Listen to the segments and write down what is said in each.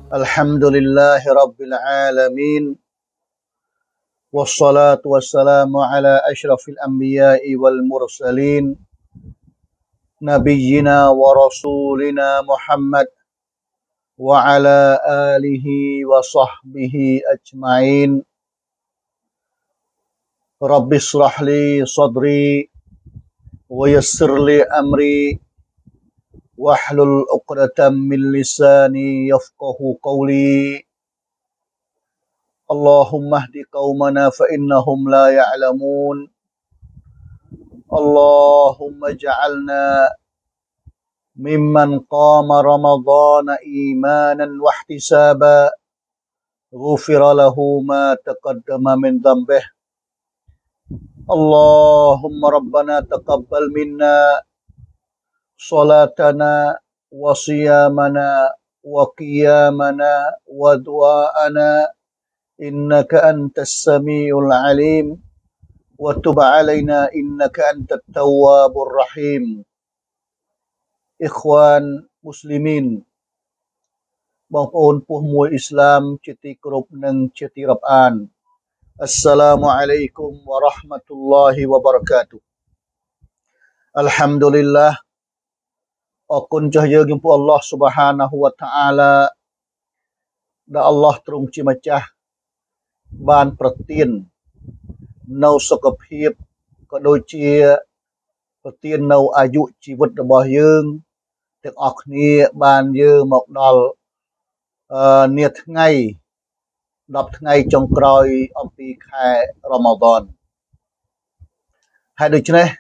الحمد لله رب العالمين والصلاة والسلام على أشرف الأنبياء والمرسلين نبينا ورسولنا محمد وعلى آله وصحبه أجمعين رب اشرح لي صدري ويسر لي أمري واحلل عقدة من لساني يفقه قولي اللهم اهد قومنا فإنهم لا يعلمون اللهم اجعلنا ممن قام رمضان إيمانا واحتسابا غفر له ما تقدم من ذنبه اللهم ربنا تقبل منا صلاتنا وصيامنا وقيامنا ودعاءنا إنك أنت السميع العليم وتب علينا إنك أنت التواب الرحيم إخوان مسلمين បងប្អូនពុះមួយអ៊ីស្លាមជាទីគោរពនិងជាទីរាប់អានអស្សឡាមអាឡៃគុំវ៉ារ៉ាហ្មាតុលឡាហ៊ីវ៉ាបារកាតុអល់ហាំឌុលីឡាអរគុណចុះយើងចំពោះអល់ឡោះស៊ុបហានាហ៊ូវតាអាឡាដែលអល់ឡោះទ្រង់ជាម្ចាស់បានប្រទាននៅសុខភាពក៏ដូចជាប្រទាននៅអាយុជីវិតរបស់យើងទាំងអស់គ្នាបានយើងមកដល់នាថ្ងៃ10ថ្ងៃចុងក្រោយអំពីខែរ៉ម៉ាឌនហើយដូច្នេះ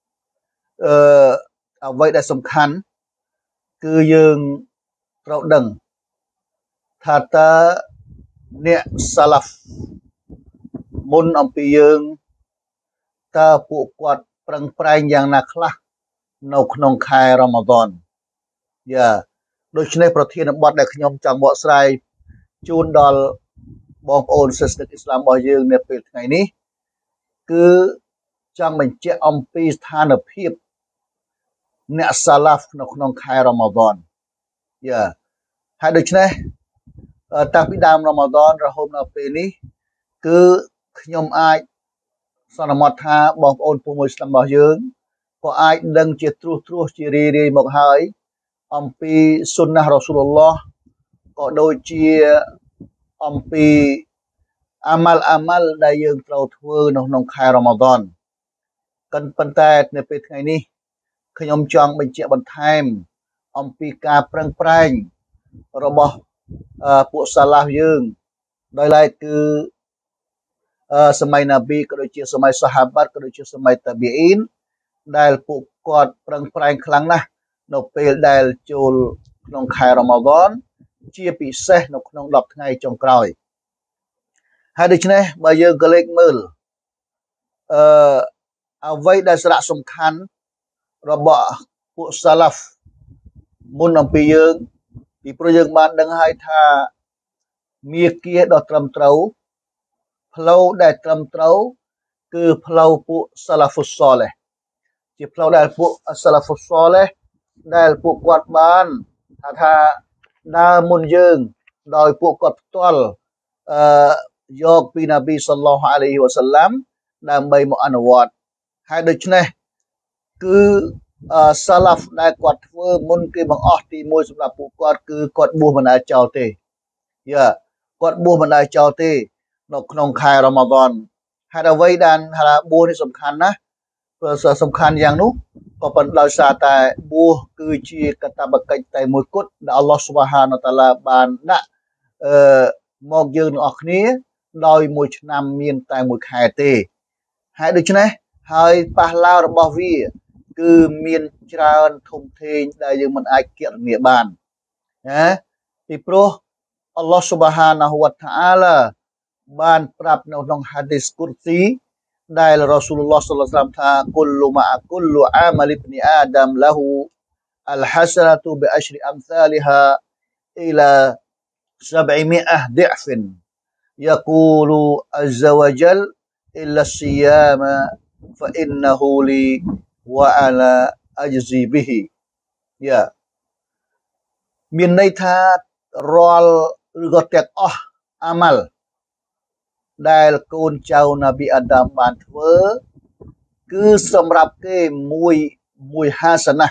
អ្វីដែលសំខាន់គឺយើងត្រូវដឹងថាតើអ្នកសាឡាហ្វមុនអំពីយើងតើពួកគាត់ប្រឹងប្រែងយ៉ាងណាខ្លះនៅក្នុងខែរ៉ម៉ាឌនដូច្នេះប្រធានបទដែលខ្ញុំចង់បកស្រាយជូនដល់បងប្អូនសិស្សនិកអ៊ីស្លាមរបស់យើងនៅពេលថ្ងៃនេះគឺចង់បញ្ជាក់អំពីស្ថានភាពអ្នកសាឡាហ្វនៅក្នុងខែរ៉ម៉ាឌនហើយដូច្នេះតាំងពីដើមរ៉ម៉ាឌនរហូតដល់ពេលនេះគឺខ្ញុំអាចសន្មតថាបងប្អូនពុំមួយស្លាមរបស់យើងក៏អាចដឹងជាត្រួសជារីរាយមកហើយអំពីសុនណារ៉ាស៊ូលឡោះក៏ដូចជាអំពីអាម៉ាល់ដែលយើងត្រូវធ្វើនៅក្នុងខែរ៉ម៉ាឌនប៉ុន្តែនៅពេលថ្ងៃនេះខ្ញុំចង់បញ្ជាក់បន្ថែមអំពីការប្រឹងប្រែងរបស់ពួកសាឡាហ្វយើងដោយឡែកគឺសម័យណាប៊ីក៏ដូចជាសម័យសាហាបាត់ក៏ដូចជាសម័យតាប៊ីអ៊ីនដែលពួកគាត់ប្រឹងប្រែងខ្លាំងណាស់នៅពេលដែលចូលក្នុងខែរ៉ម៉ាឌនជាពិសេសនៅក្នុង10ថ្ងៃចុងក្រោយហើយដូច្នេះបើយើងក៏លេខមើលអ្វីដែលសារៈសំខាន់របស់ពួកសាឡាហ្វមុនអំពីយើងពីព្រោះយើងបានដឹងហើយថាមាគ៌ាដ៏ត្រឹមត្រូវផ្លូវដែលត្រឹមត្រូវគឺផ្លូវពួកសាឡាហ្វុសសាលេះជាផ្លូវដែលពួកសាឡាហ្វុសសាលេះដែលពួកគាត់បានថាដើរមុនយើងដោយពួកគាត់ផ្ទាល់យកពីណាប៊ីសល្លឡោះអាឡៃហ៊ីវ៉ាសាឡាំដើម្បីមកអនុវត្តហើយដូច្នេះគឺសាឡាហ្វដែលគាត់ធ្វើមុនគេបង្អស់ទី1សម្រាប់ពួកគាត់គឺគាត់បួសមិនដែលចោលទេគាត់បួសមិនដែលចោលទេនៅក្នុងខែរ៉ម៉ាឌនហើយអ្វីដែលថាបួសនេះសំខាន់ណាស់សំខាន់យ៉ាងនោះក៏ប៉ុន្តែដោយសារតែបួសគឺជាកាតព្វកិច្ចតែមួយគត់ដែលអល់ឡោះស៊ុបហានតាឡាបានដាក់មកយើងទាំងអស់គ្នាដោយមួយឆ្នាំមានតែមួយខែទេហើយដូច្នេះហើយប៉ះឡាវរបស់វាគឺមានច្រើនធំធេងដែលយើងមិនអាចគណនាបានណាពីព្រោះអល់ឡោះស៊ុបហានាហ៊ូវតាអាឡាបានប្រាប់នៅក្នុងហាឌីសគុរស៊ីដែលរ៉ាស៊ូលឡោះសល្លឡោះអាឡៃហ៊ីវ៉ាសល្លាមថាគុលលម៉ាគុលអាមលិបនីអាដាមលហ៊ូអលហសនតុបិអશ્រអំសាលហាអ៊ីឡា700 ضعف يقول عز وجل إلا الصيام فإنه لي وأنا أجزي به មានន័យថារាល់ឬក៏ទាំងអស់អាម៉ាល់ដែលកូនចៅនប៊ីអាដាមបានធ្វើគឺសម្រាប់គេមួយហាសណា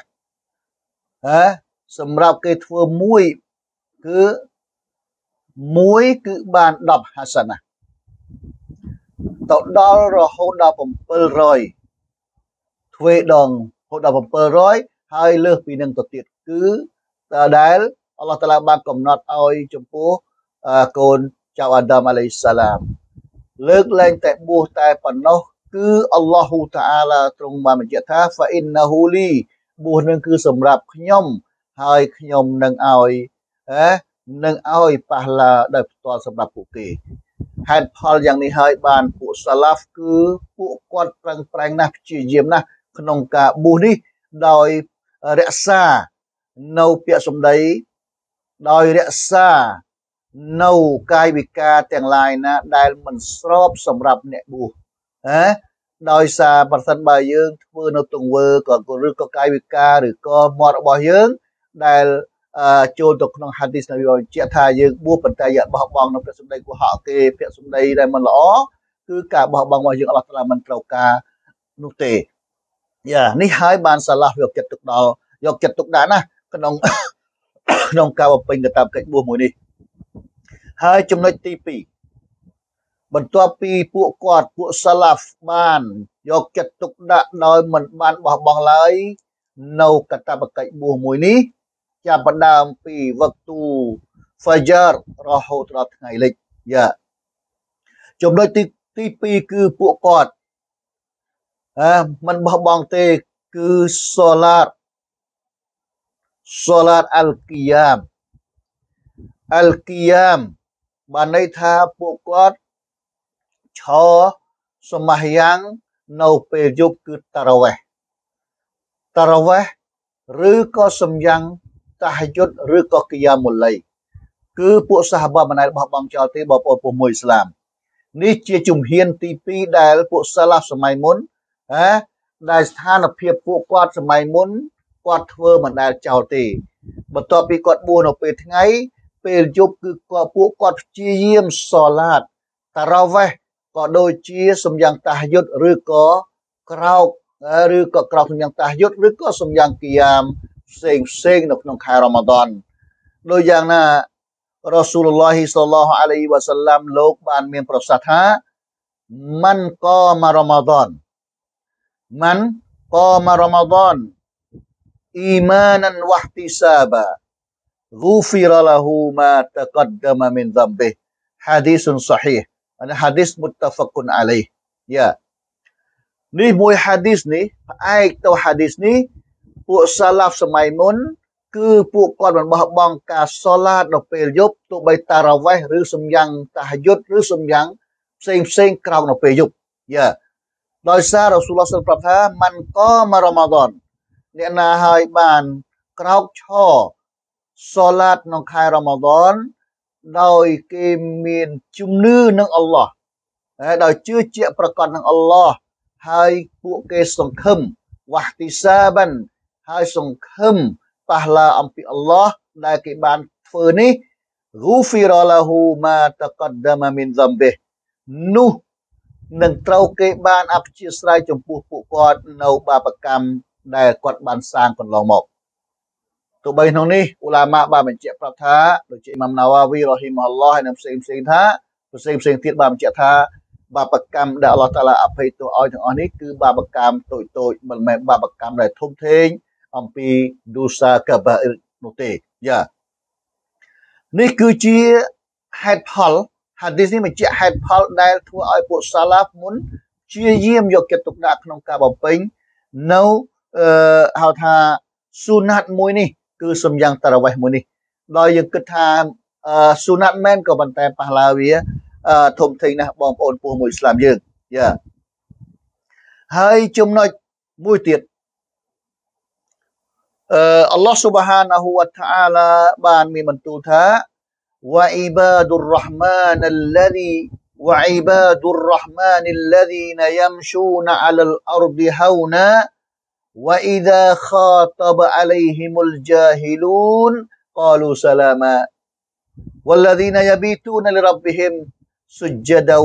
សម្រាប់គេធ្វើគឺគឺបាន10ហាសណាទៅដល់រហូតដល់700ទ្វេដងរហូតដល់700ហើយលើសពីនឹងទៅទៀតគឺដែលអល់ឡោះតាឡាបានកំណត់ឲ្យចំពោះកូនចៅអាដាមអាឡៃសាឡាមលើកលែងតែបួសតែប៉ុណ្ណោះគឺអល់ឡោះតាអាឡាទ្រង់បានបញ្ជាក់ថា ហ្វាអ៊ីនណាហ៊ូលីបួសនឹងគឺសម្រាប់ខ្ញុំហើយខ្ញុំនឹងឲ្យប៉ះឡាដោយផ្ទាល់សម្រាប់ពួកគេហេតុផលយ៉ាងនេះហើយបានពួកសាឡាហ្វគឺពួកគាត់ប្រឹងប្រែងណាស់ព្យាយាមណាស់ក្នុងការបួសនេះដោយរក្សានៅពាក្យសម្ដីដោយរក្សានៅកាយវិការទាំងឡាយណាដែលមិនស្របសម្រាប់អ្នកបួសដោយសារប្រសិនបើយើងធ្វើនៅទង្វើក៏ឬក៏កាយវិការឬក៏មាត់របស់យើងដែលចូលទៅក្នុងហាឌីសនប៊ីបញ្ជាក់ថាយើងបួសប៉ុន្តែយើងបោះបង់នៅពាក្យសម្ដីកុហកគេពាក្យសម្ដីដែលមិនល្អគឺការបោះបង់របស់យើងអល់ឡោះតាឡាមិនត្រូវការនោះទេនេះហើយបានសាឡាហ្វយកចិត្តទុកដាក់ណាក្នុងការបំពេញកាតព្វកិច្ចបួសមួយនេះហើយចំណុចទី2បន្ទាប់ពីពួកសាឡាហ្វបានយកចិត្តទុកដាក់ដោយមិនបានបោះបង់ឡើយនៅកាតព្វកិច្ចបួសមួយនេះចាប់ផ្ដើមពីវឹកទូហ្វាយ៉ាររហូតដល់ថ្ងៃលិចចំណុចទី2គឺពួកគាត់មិនបោះបង់ទេគឺសូឡាតអលគីយ៉ាមបានន័យថាពួកគាត់ឈរសម្មាយ៉ាងនៅពេលយប់គឺតារ៉ាវេះឬក៏សម្យ៉ាងតាហយុតឬក៏គីយ៉ាមុលឡៃគឺពួកសាហាបាមិនដែលបោះបង់ចោលទេបងប្អូនពុំមួយឥស្លាមនេះជាជំហានទី2ដែលពួកសាឡាហ្វសម័យមុនដែលស្ថានភាពពួកគាត់សម័យមុនគាត់ធ្វើមិនដែលចោលទេបន្ទាប់ពីគាត់បួសនៅពេលថ្ងៃពេលយប់គឺពួកគាត់ព្យាយាមសូឡាតតារ៉ាវេះក៏ដូចជាសម្យ៉ាងតាហយុតឬក៏ក្រោកសម្យ៉ាងតាហយុតឬក៏សម្យ៉ាងគីយ៉ាមផ្សេងនៅក្នុងខែរ៉ាម៉ាឌនដូចយ៉ាងណារ៉ាស៊ូលឡោះសល្លឡោះអាឡៃហ៊ីវ៉ាសល្លាមលោកបានមានប្រសាសន៍ថាម៉ាន់កមរ៉ាម៉ាឌនអ៊ីម៉ានវ៉ាហ្ទីសាបា غفر له ما تقدم من ذنبه حديث صحيح អានេះ hadis muttafaqun alaih នេះមួយហាឌីសនេះផ្អែកទៅហាឌីសនេះពួកសាឡាហ្វសម័យមុនគឺពួកគាត់មិនបោះបង់ការសូឡាតនៅពេលយប់ទោះបីតារ៉ាវេះឬសម្យ៉ាងតាហយុតឬសម្យ៉ាងផ្សេងក្រោកនៅពេលយប់ដោយសាររ៉ាស៊ូលឡោះប្រាប់ថាម៉ាន់កមរ៉ាម៉ាឌនអ្នកណាហើយបានក្រោកឈរសូឡាតក្នុងខែរ៉ាម៉ាឌនដោយគេមានជំនឿនឹងអល់ឡោះដោយជឿជាក់ប្រកបនឹងអល់ឡោះហើយពួកគេសង្ឃឹមវ៉ាហ្ទីសាបានហើយសង្ឃឹមប៉ះឡាអំពីអល់ឡោះដែលគេបានធ្វើនេះ غفر له ما تقدم من ذنبه នោះនឹងត្រូវគេបានអព្យាស្រ័យចំពោះពួកគាត់នៅបាបកម្មដែលគាត់បានសាងកន្លងមកទោះបីក្នុងនេះឧឡាម៉ាបានបញ្ជាក់ប្រាប់ថាដូចជាអ៊ីម៉ាមណាវ៉ាវីរ៉ហ៊ីម៉ាអល់ឡោះហើយនិងផ្សេងថាផ្សេងទៀតបានបញ្ជាក់ថាបាបកម្មដែលអល់ឡោះតាឡាអភ័យទោសឲ្យទាំងអស់នេះគឺបាបកម្មតូចមិនមែនបាបកម្មដែលធំធេងអំពីឌូសាកាបាអ៊ីរនោះទេនេះគឺជាហេតុផលហាឌីសនេះបញ្ជាក់ហេតុផលដែលធ្វើឲ្យពួកសាឡាហ្វមុនព្យាយាមយកចិត្តទុកដាក់ក្នុងការបំពេញនៅហៅថាស៊ូណាត់មួយនេះគឺសម្យ៉ាងតារ៉ាវេះមួយនេះដោយយើងគិតថាស៊ូណាត់មែនក៏ប៉ុន្តែប៉ះឡាវាធំធេងណាស់បងប្អូនពុះមួយឥស្លាមយើងហើយចំណុចមួយទៀតអល់ឡោះស៊ុបហានាហ៊ូវតាអាឡាបានមានបន្ទូលថាវ៉ាអ៊ីបាឌុររ៉ហ្មាន الذين يمشون على الأرض هونا وإذا خاطب عليهم الجاهلون قالوا سلاما والذين يبيتون لربهم سجدا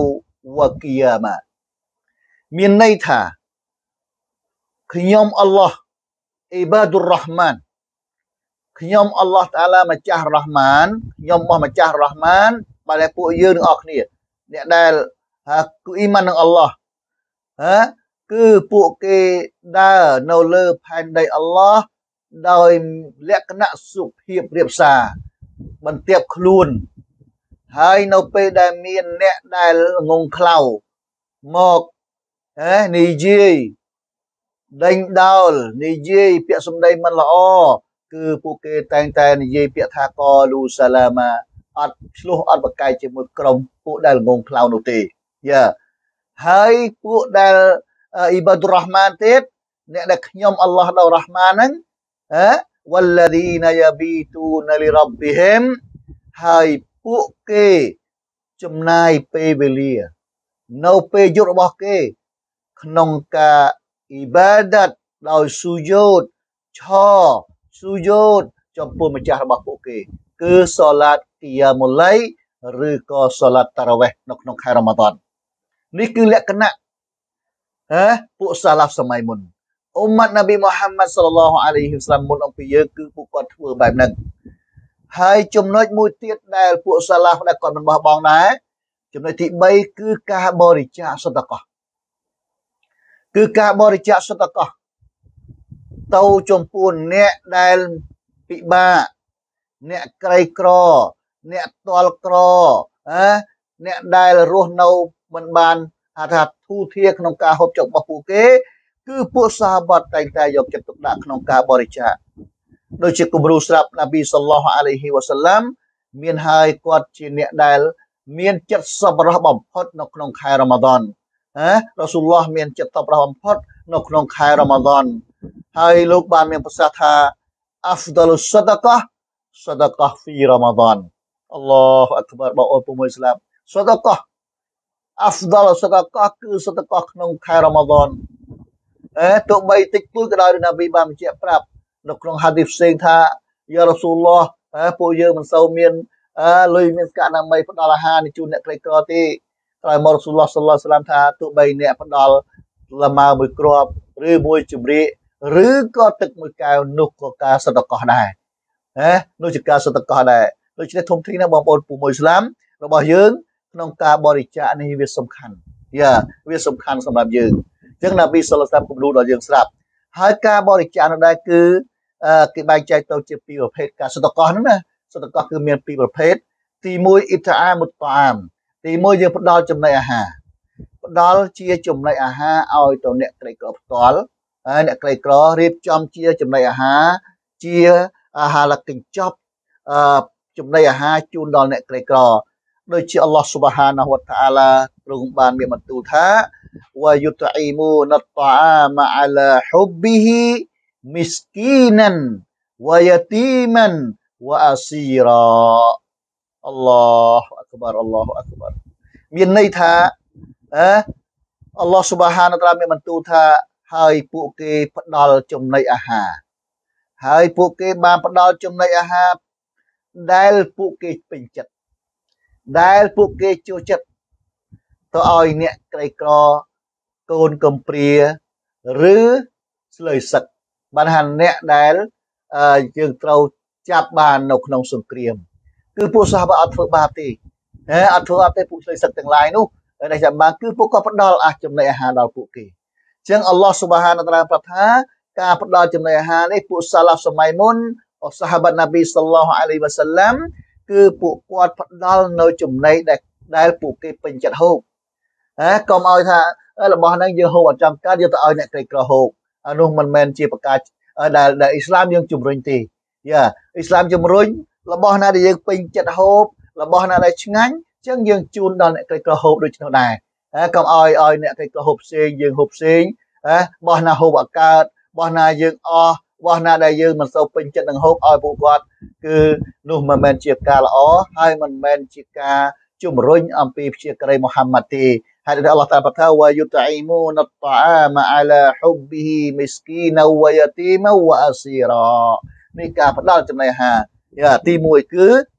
وقياما មានន័យថាខ្ញុំអល់ឡោះអ៊ីបាឌុររ៉ាហ្មានខ្ញុំអល់ឡោះតាឡាម្ចាស់រ៉ាហ្មានខ្ញុំរបស់ម្ចាស់រ៉ាហ្មានបាទពួកយើងទាំងអស់គ្នាអ្នកដែលគឺអ៊ីម៉ាននឹងអល់ឡោះគឺពួកគេដើរនៅលើផែនដីអល់ឡោះដោយលក្ខណៈសុភាពរាបសារបន្ទាបខ្លួនហើយនៅពេលដែលមានអ្នកដែលងងខ្លៅមកនិយាយដេញដោលនិយាយពាក្យសម្ដីមិនល្អគឺពួកគេតែងតែនិយាយពាក្យថាកលូសាឡាម៉ាអត់ឆ្លោះអត់បកកាយជាមួយក្រុមពួកដែលងងខ្លៅនោះទេយ៉ាហើយពួកដែលអ៊ីបាឌុររ៉ាហ្មានទៀតអ្នកដែលខ្ញុំអល់ឡោះដល់រ៉ាហ្មានហ្នឹងវ៉ាឡាឌីណាយ៉ាប៊ីទូណាលីរ៉ាប់ប៊ីហ៊ីមហើយពួកគេចំណាយពេលវេលានៅពេលយប់របស់គេក្នុងការអ៊ីបាដាតដោយស៊ូយូតឈរស៊ូយូតចំពោះម្ចាស់របស់ពួកគេគឺសូឡាតគីយ៉ាមុលៃឬក៏សូឡាតតារ៉ាវេះនៅក្នុងខែរ៉ាម៉ាឌននេះគឺលក្ខណៈពួកសាឡាហ្វសម័យមុនអ៊ុម៉ាត់នប៊ីមូហាម៉ាត់សល្លឡោះអាឡៃហ៊ីវសឡាមមុនអំពីយើងគឺពួកគាត់ធ្វើបែបហ្នឹងហើយចំណុចមួយទៀតដែលពួកសាឡាហ្វដែលគាត់មិនបោះបង់ដែរចំណុចទី3គឺការបរិច្ចាគសតកោគឺការបរិច្ចាគសតកោទៅចំពោះអ្នកដែលពិបាកអ្នកក្រីក្រអ្នកទាល់ក្រអ្នកដែលរស់នៅមិនបានថាធូរធារក្នុងការហូបចុករបស់ពួកគេគឺពួកសាហាបតតែងតែយកចិត្តទុកដាក់ក្នុងការបរិច្ចាគដូចជាគំរូស្រាប់នប៊ីសល្លឡោះអាឡៃហ៊ីវ៉ាសាឡាំមានហើយគាត់ជាអ្នកដែលមានចិត្តសប្បុរសបំផុតនៅក្នុងខែរ៉ាម៉ាឌនរ៉ាស៊ូលឡោះមានចិត្តសប្បុរសបំផុតនៅក្នុងខែរ៉ាម៉ាឌនហើយលោកបានមានប្រសាសន៍ថាអាហ្វដលុសសដកោសដកោហ្វីរ៉ាម៉ាឌនអល់ឡោះអក្បារបងអូនពុំអ៊ីស្លាមសដកោអាហ្វដលសដកោគឺសដកោក្នុងខែរ៉ាម៉ាឌនទោះបីតិចតួចក៏ដោយនប៊ីបានបញ្ជាក់ប្រាប់នៅក្នុងហាឌីសផ្សេងថាយ៉ារ៉ាស៊ូលឡោះពួកយើងមិនសូវមានលុយមានស្កាអនាម័យផ្ដល់អាហារជូនអ្នកក្រីក្រទេក្រោយមករ៉ាស៊ូលឡោះសល្លឡោះអាឡៃហ៊ីវ៉ាសឡាមថាទោះបីអ្នកផ្ដល់លម៉ើមួយគ្រាប់ឬមួយជំរាកឬក៏ទឹកមួយកែវនោះក៏ការសតកោះដែរនោះជាការសតកោះដែរដូច្នេះធំធានណាបងប្អូនពុំអ៊ីស្លាមរបស់យើងក្នុងការបរិច្ចាគនេះវាសំខាន់វាសំខាន់សម្រាប់យើងអញ្ចឹងនប៊ីសល្លឡោះអាឡៃហ៊ីវ៉ាសឡាមគំរូដល់យើងស្រាប់ហើយការបរិច្ចាគនោះដែរគឺគេបែងចែកទៅជាពីរប្រភេទការសតកោះហ្នឹងណាសតកោះគឺមានពីរប្រភេទទី1អ៊ីតាអាមុតតាអាមទី1យើងផ្ដល់ចំណីអាហារផ្ដល់ជាចំណីអាហារឲ្យទៅអ្នកក្រីក្រផ្ទាល់ហើយអ្នកក្រីក្ររៀបចំជាចំណីអាហារជាអាហារកញ្ចប់ចំណីអាហារជូនដល់អ្នកក្រីក្រដូចជាអល់ឡោះស៊ុបហានាហ៊ូវតាអាឡាទ្រង់បានមានបន្ទូលថាវ៉ាយុតអ៊ីមូនតតាអាមអាឡាហ៊ុប៊ីហ៊ីមីស្គីណានវ៉ាយ៉ាទីម៉ានវ៉ាអាស៊ីរ៉ាអល់ឡោះអក្បារអល់ឡោះអក្បារមានន័យថាអល់ឡោះស៊ុបហានតាអាឡាមានបន្ទូលថាហើយពួកគេផ្ដល់ចំណីអាហារហើយពួកគេបានផ្ដល់ចំណីអាហារដែលពួកគេពេញចិត្តដែលពួកគេចូលចិត្តទៅឲ្យអ្នកក្រីក្រកូនកំព្រាឬស្លើយសឹកបានថាអ្នកដែលយើងត្រូវចាប់បាននៅក្នុងសង្គ្រាមគឺពួកសាហាបអត់ធ្វើបាបទេអត់ធ្វើអត់ទេពួកស្លើយសឹកទាំងឡាយនោះដែលចាំបានគឺពួកគាត់ផ្ដល់ចំណីអាហារដល់ពួកគេអញ្ចឹងអល់ឡោះស៊ុបហានតាអាឡាប្រាប់ថាការផ្ដល់ចំណីអាហារនេះពួកសាឡាហ្វសម័យមុនសាហាបនប៊ីសល្លឡោះអាឡៃហ៊ីវ៉ាសឡាំគឺពួកគាត់ផ្ដល់នៅចំណីដែលពួកគេពេញចិត្តហូបកុំឲ្យថារបស់ហ្នឹងយើងហូបអត់ចំកាត់យកទៅឲ្យអ្នកក្រីក្រហូបអានោះមិនមែនជាប្រការដែលអ៊ីស្លាមយើងជំរុញទេអ៊ីស្លាមជំរុញរបស់ណាដែលយើងពេញចិត្តហូបរបស់ណាដែលឆ្ងាញ់អញ្ចឹងយើងជូនដល់អ្នកក្រីក្រហូបដូចនោះដែរកុំឲ្យអ្នកក្រីក្រហូបផ្សេងយើងហូបផ្សេងបោះណាហូបអត់កើតបោះណាយើងអស់បោះណាដែលយើងមិនសូវពេញចិត្តនឹងហូបឲ្យពួកគាត់គឺនោះមិនមែនជាការល្អហើយមិនមែនជាការជំរុញអំពីព្យាក្រីមូហាម៉ាត់ទេហើយអល់ឡោះតាប្រាប់ថាវ៉ាយុតអ៊ីមូនតតាអាមអាឡាហ៊ុប៊ីហ៊ីមីស្គីនវ៉ាយ៉ាទីមវ៉ាអាស៊ីរ៉ានេះការផ្ដល់ចំណីអាហារទី1គឺ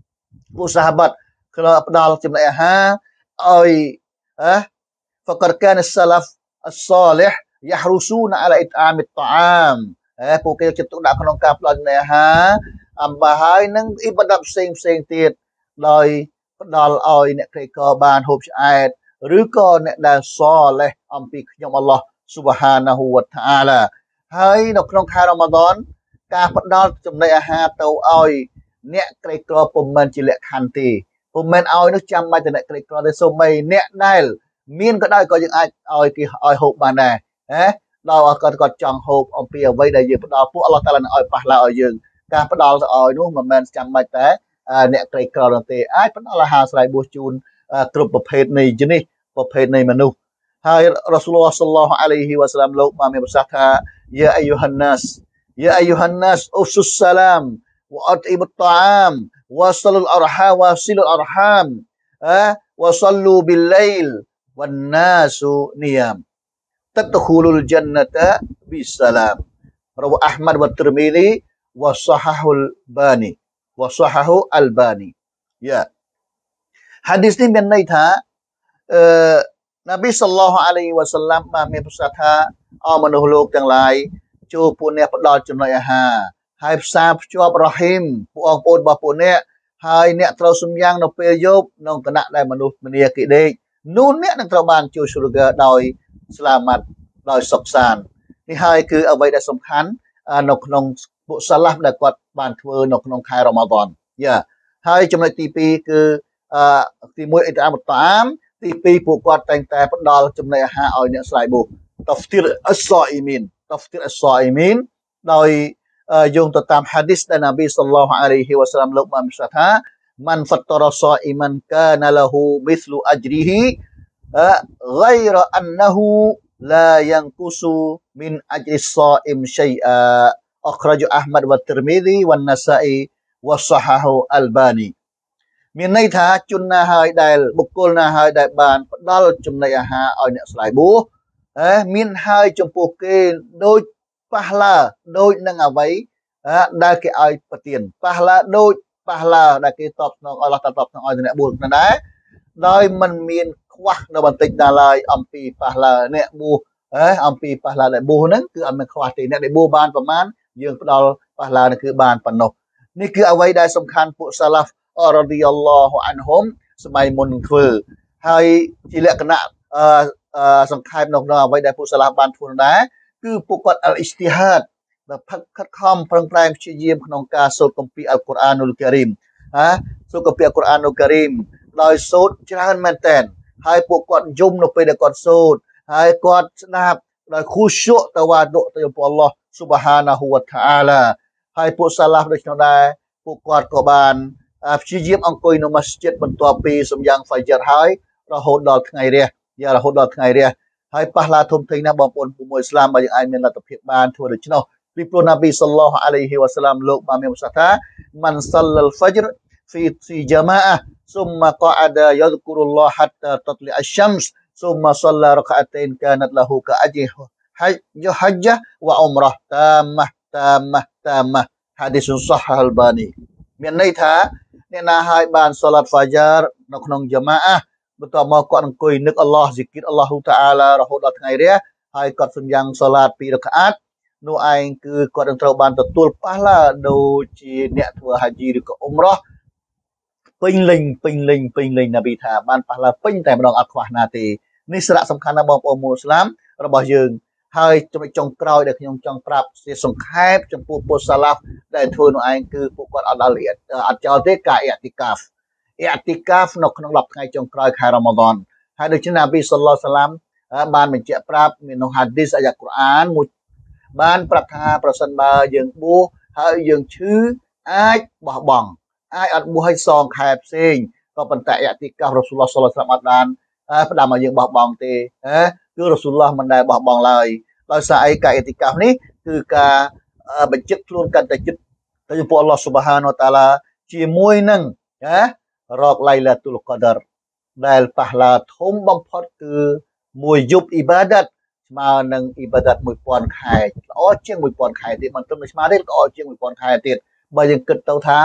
ពួកសាហាបាត់ក៏ផ្ដល់ចំណីអាហារឲ្យفقد كان السلف الصالح يحرصون على إطعام الطعام ពួកគេចិត្តទុកដាក់ក្នុងការផ្ដល់ចំណីអាហារអំបើហើយនឹងអ៊ីបាដាតផ្សេងទៀតដោយផ្ដល់ឲ្យអ្នកក្រីក្របានហូបឆ្អែតឬក៏អ្នកដែលសលេះអំពីខ្ញុំអល់ឡោះស៊ុបហានាហ៊ូវតាអាឡាហើយនៅក្នុងខែរ៉ាម៉ាឌនការផ្ដល់ចំណីអាហារទៅឲ្យអ្នកក្រីក្រពុំមែនជាលក្ខខណ្ឌទេពុំមែនឲ្យនោះចាំបាច់តែអ្នកក្រីក្រទេសូម្បីអ្នកដែលមានក៏ដោយក៏យើងអាចឲ្យគេឲ្យហូបបានដែរដល់គាត់ចង់ហូបអំពីអ្វីដែលយើងផ្ដល់ពួកអល់ឡោះតាឡានឹងឲ្យប៉ះឡាឲ្យយើងការផ្ដល់ទៅឲ្យនោះមិនមែនចាំបាច់តែអ្នកក្រីក្រនោះទេអាចផ្ដល់អាហារស្រ័យបួសជូនគ្រប់ប្រភេទនៃជំនិះប្រភេទនៃមនុស្សហើយរ៉ាស៊ូលឡោះសល្លឡោះអាឡៃហ៊ីវ៉ាសឡាមលោកបានមានប្រសាសន៍ថាយ៉ាអាយូហានណាសអ៊ុសុសសាឡាមវ៉ាអតអ៊ីមុតតាអាមវ៉ាសលុលអរហាមវ៉ាស៊ីលុលអរហាមវ៉ាសលូប៊ីលឡៃលវ៉ានណាស៊ូនីយ៉ាមتدخلul jannata bisalam rawu Ahmad wa Tirmidzi wa sahahu albani ya hadis ni មានន័យថានប៊ីសល្លឡោះអាឡៃហ៊ីវ៉ាសឡាមបានមានប្រសាសន៍ថាអមនុស្សលោកទាំងឡាយចូលពួកអ្នកផ្ដល់ចំណីអាហារហើយផ្សារភ្ជាប់រ៉ាហ៊ីមបងប្អូនរបស់ពួកអ្នកហើយអ្នកត្រូវសំយ៉ាងនៅពេលយប់ក្នុងគណៈដែលមនុស្សម្នាគេដេកនោះអ្នកនឹងត្រូវបានចូលស្រុគដោយស្លាមាត់ដោយសុខសាន្តនេះហើយគឺអ្វីដែលសំខាន់នៅក្នុងពួកសាឡាហ្វដែលគាត់បានធ្វើនៅក្នុងខែរ៉ាម៉ាឌនយ៉ាហើយចំណុចទី2គឺទី1អ៊ីតាមតាមទី2ពួកគាត់តែងតែផ្ដល់ចំណីអាហារឲ្យអ្នកស្រ័យបួសតាហ្វទីរអស្សាអ៊ីមីនដោយយោងទៅតាមហាឌីសដែលនប៊ីសល្លឡោះអាឡៃហ៊ីវ៉ាសឡាមលោកបានប្រសាសន៍ថាម៉ាន់ហ្វាត់រ៉ាសាអ៊ីម៉ាន់កាណាលហ៊ូមីស្លូអជ្រីហ៊ីغير أنه لا ينقص من أجر الصائم شيئا أخرج أحمد والترمذي والنسائي وصححه الباني មានន័យថាជនណាហើយដែលបុគ្គលណាហើយដែលបានផ្ដល់ចំណីអាហារឲ្យអ្នកស្លាយបួសមានហើយចំពោះគេដូចប៉ះឡាដូចនឹងអ្វីដែលគេឲ្យប្រទានប៉ះឡាដូចប៉ះឡាដែលគេតបស្នងអល់ឡោះតាតបស្នងឲ្យអ្នកបួសនោះដែរដោយមិនមានខ្វះនៅបន្តិចណាឡើយអំពីប៉ះឡាអ្នកបួសអំពីប៉ះឡាដែលបួសហ្នឹងគឺអត់មានខ្វះទេអ្នកដែលបួសបានប្រមាណយើងផ្ដល់ប៉ះឡានេះគឺបានប៉ុណ្ណោះនេះគឺអ្វីដែលសំខាន់ពួកសាឡាហ្វរ៉ាឌីយ៉ាឡោះអានហ៊ុមសម័យមុនធ្វើហើយជាលក្ខណៈសង្ខេបនៅក្នុងអ្វីដែលពួកសាឡាហ្វបានធ្វើដែរគឺពួកគាត់អលអ៊ីស្ទីហាតដែលខិតខំប្រឹងប្រែងព្យាយាមក្នុងការសូត្រគម្ពីរអល់កុរអានុលការីមសូត្រគម្ពីរអល់កុរអានុលការីមដោយសូត្រច្រើនមែនតើហើយពួកគាត់យំនៅពេលដែលគាត់សូត្រហើយគាត់ស្ដាប់ដោយខូស្យុតាវ៉ាឌុទៅចំពោះអល់ឡោះស៊ុបហានាហ៊ូវតាអាឡាហើយពួកសាឡាហ្វដូចនោះដែរពួកគាត់ក៏បានព្យាយាមអង្គុយនៅម៉ាស្ជិតបន្ទាប់ពីសំយ៉ាងហ្វាយរហើយរហូតដល់ថ្ងៃរះហើយប៉ះឡាធំធេងណាបងប្អូនពុំអ៊ីស្លាមបើយើងអាចមានលទ្ធភាពបានធ្វើដូច្នោះពីព្រោះនប៊ីសល្លឡោះអាឡៃហ៊ីវ៉ាសឡាមលោកបានមានប្រសាសន៍ថាមិនសល្លលហ្វាជ្រហ្វីជាម៉ាអះស៊ុមម៉ាកអដាយហ្គុរុលឡោះហាត់តាតលីអស្សម្សស៊ុមម៉ាសល្លារកអតៃនកានតលហ៊ូកអជ្រហជ្ជៈវ៉ាអ៊ុមរ៉ះតាម៉ះហាឌីសុសះអល់បានីមានន័យថាអ្នកណាហើយបានសូឡាត់ហ្វាយ៉ារនៅក្នុងជាម៉ាអះបន្ទាប់មកគាត់អង្គុយនឹកអល់ឡោះស៊ីគីរអល់ឡោះតាអាឡារហូតដល់ថ្ងៃរះហើយគាត់សម្យ៉ាងសូឡាត2រកាអាតនោះឯងគឺគាត់នឹងត្រូវបានទទួលប៉ះឡាដូចជាអ្នកធ្វើហាជីឬក៏អ៊ុំរ៉ះពេញលេញនប៊ីថាបានប៉ះឡាពេញតែម្ដងអត់ខ្វះណាទេនេះសារៈសំខាន់ណាស់បងប្អូនមូស្លាមរបស់យើងហើយចំណុចចុងក្រោយដែលខ្ញុំចង់ប្រាប់ជាសង្ខេបចំពោះពុទ្ធសាឡាហ្វដែលធ្វើនោះឯងគឺពួកគាត់អត់ដល់អត់ចោលទេការអ៊ីទីកាហ្វនៅក្នុង10ថ្ងៃចុងក្រោយខែរ៉ាម៉ាឌនហើយដូច្នេះនប៊ីសល្លឡោះសាឡាមបានបញ្ជាក់ប្រាប់មានក្នុងហាឌីសអាយ៉ាកុរអានមួយបានប្រាប់ថាប្រសិនបើយើងបួសហើយយើងឈឺអាចបោះបង់អាចអត់បួសឲ្យសងខែផ្សេងក៏ប៉ុន្តែអ៊ីទីកាហ្វរ៉ាស៊ូលឡោះសល្លឡោះសាឡាមអត់បានផ្ដាំឲ្យយើងបោះបង់ទេគឺរ៉ាស៊ូលឡោះមិនដែលបោះបង់ឡើយដោយសារអីការអ៊ីទីកាហ្វនេះគឺការបញ្ជាក់ខ្លួនកាន់តែចិត្តទៅចំពោះអល់ឡោះស៊ុបហានវតាឡាជាមួយនឹងរកឡៃឡាតុលកដរដែលប៉ះឡាធំបំផុតគឺមួយយប់អ៊ីបាដាតស្មើនឹងអ៊ីបាដាត 1000 ខែល្អជាង 1000 ខែទៀតមិនត្រឹមតែស្មើទេល្អជាង 1000 ខែទៀតបើយើងគិតទៅថា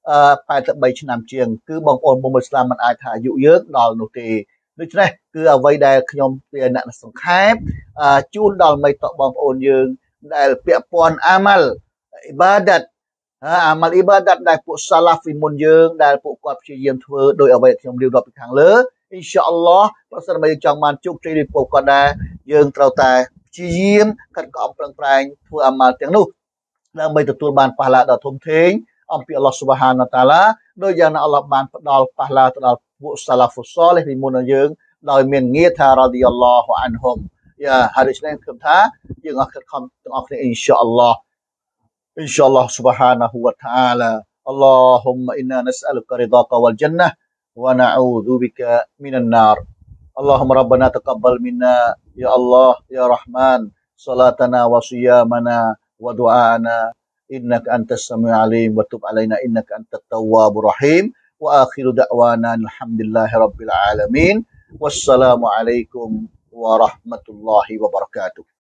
83ឆ្នាំជាងគឺបងប្អូនមុំអ៊ីស្លាមមិនអាចថាអាយុយើងដល់នោះទេដូច្នេះគឺអ្វីដែលខ្ញុំជាអ្នកសង្ខេបជូនដល់មិត្តបងប្អូនយើងដែលពាក់ព័ន្ធអាម៉ាល់អ៊ីបាដាតអាម៉ាល់អ៊ីបាដាតដែលពួកសាឡាហ្វពីមុនយើងដែលពួកគាត់ព្យាយាមធ្វើដោយអ្វីដែលខ្ញុំរៀបរាប់ពីខាងលើអ៊ីនសាអល់ឡោះប្រសិនបើយើងចង់បានជោគជ័យដូចពួកគាត់ដែរយើងត្រូវតែព្យាយាមខិតខំប្រឹងប្រែងធ្វើអាម៉ាល់ទាំងនោះដើម្បីទទួលបានប៉ះឡាដ៏ធំធេងអំពីអល់ឡោះស៊ុបហានតាឡាដោយយ៉ាងណាអល់ឡោះបានផ្ដល់ប៉ះឡាទៅដល់ពួកសាឡាហ្វុសលពីមុនយើងដោយមានងារថារ៉ាឌីយ៉ាឡោះអានហុមហើយដូច្នេះខ្ញុំថាយើងអត់ខិតខំទាំងអស់គ្នាអ៊ីនសាអល់ឡោះإن شاء الله سبحانه وتعالى اللهم إنا نسألك رضاك والجنة ونعوذ بك من النار اللهم ربنا تقبل منا يا الله يا رحمن صلاتنا وصيامنا ودعاءنا إنك أنت السميع العليم وتب علينا إنك أنت التواب الرحيم وآخر دعوانا الحمد لله رب العالمين والسلام عليكم ورحمة الله وبركاته